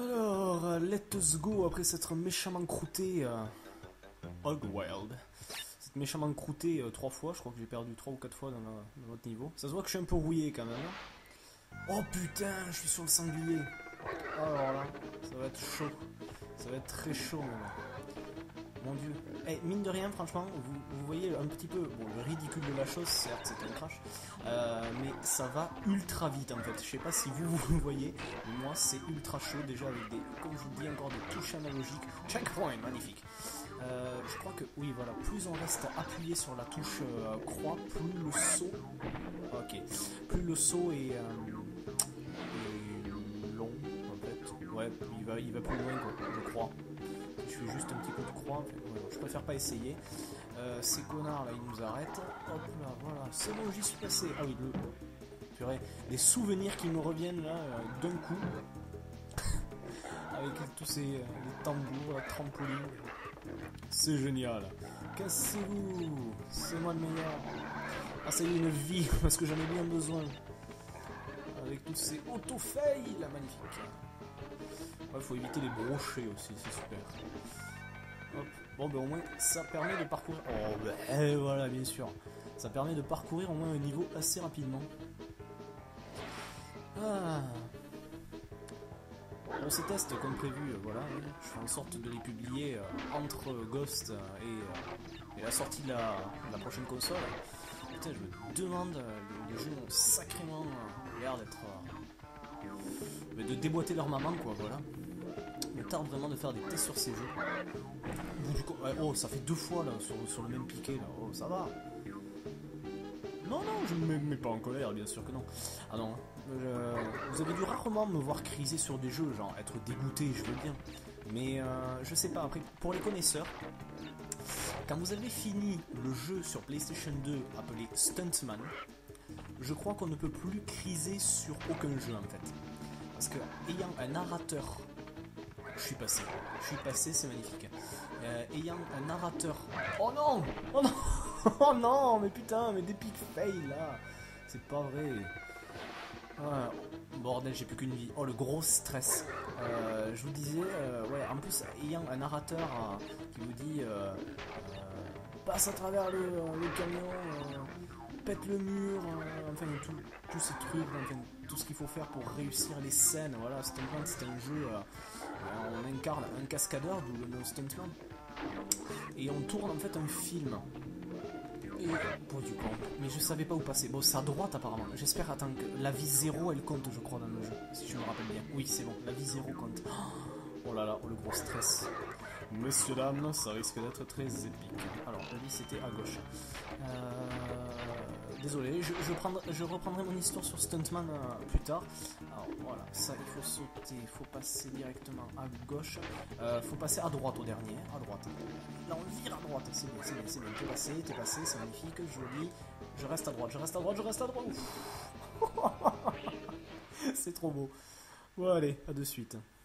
Alors, let's go après s'être méchamment croûté Hogwild. C'est méchamment croûté 3 fois, je crois que j'ai perdu 3 ou 4 fois dans notre niveau. Ça se voit que je suis un peu rouillé quand même. Oh putain, je suis sur le sanglier. Alors là, ça va être chaud. Ça va être très chaud maintenant. Mon dieu. Eh, mine de rien, franchement, vous voyez un petit peu, bon, le ridicule de la chose, certes c'est un crash, mais ça va ultra vite en fait. Je sais pas si vous voyez, mais moi c'est ultra chaud déjà avec des, comme je vous dis, encore des touches analogiques. Checkpoint, magnifique. Je crois que, oui voilà, plus on reste appuyé sur la touche croix, plus le saut, ok, plus le saut est long en fait. Ouais, il va plus loin quoi, je crois. Je fais juste un petit peu de croix, en fait. Voilà, je préfère pas essayer. Ces connards là, ils nous arrêtent. Hop là, voilà, c'est bon, j'y suis passé. Ah oui, purée, les souvenirs qui me reviennent là, d'un coup. Avec tous ces les tambours, la trampoline. C'est génial. Cassez-vous, c'est moi le meilleur. Ah, ça y est, une vie, parce que j'en ai bien besoin. Avec tous ces auto-fails, là, magnifique. Ouais, faut éviter les brochets aussi, c'est super. Hop. Bon, ben au moins, ça permet de parcourir. Oh, ben voilà, bien sûr. Ça permet de parcourir au moins un niveau assez rapidement. Ah. Bon, ces tests, comme prévu, voilà, je fais en sorte de les publier entre Ghost et la sortie de la prochaine console. Putain, je me demande, les jeux ont sacrément l'air d'être. De déboîter leur maman, quoi, voilà. Je me tarde vraiment de faire des tests sur ces jeux. Au bout du ouais, oh, ça fait 2 fois là sur le même piquet là. Oh, ça va. Non, non, je ne me mets pas en colère, bien sûr que non. Ah non, vous avez dû rarement me voir criser sur des jeux, genre être dégoûté, je veux bien. Mais je sais pas, après, pour les connaisseurs, quand vous avez fini le jeu sur PlayStation 2 appelé Stuntman, je crois qu'on ne peut plus criser sur aucun jeu en fait. Parce que, ayant un narrateur, je suis passé, c'est magnifique. Ayant un narrateur. Oh non! Oh non! Oh non! Mais putain, mais des pics fail là! C'est pas vrai. Ah, bordel, j'ai plus qu'une vie. Oh, le gros stress. Je vous disais, ouais, en plus, ayant un narrateur qui vous dit passe à travers le camion, pète le mur, enfin, tous ces trucs, enfin, tout ce qu'il faut faire pour réussir les scènes. Voilà, Stuntman, c'est un jeu. On incarne un cascadeur, d'où le nom Stuntman. Et on tourne en fait un film. Et pour du compte. Mais je savais pas où passer. Bon, c'est à droite apparemment. J'espère, attends, que la vie 0 elle compte, je crois, dans le jeu. Si je me rappelle bien. Oui, c'est bon, la vie 0 compte. Oh là là, le gros stress. Messieurs, dames, ça risque d'être très épique. Alors, la vie c'était à gauche. Désolé, je reprendrai mon histoire sur Stuntman plus tard. Alors voilà, ça il faut sauter, il faut passer directement à gauche. Faut passer à droite au dernier, à droite. Là on vire à droite, c'est bien, c'est bien, c'est bien. T'es passé, c'est magnifique, joli. Je reste à droite, je reste à droite, je reste à droite. C'est trop beau. Bon allez, à de suite.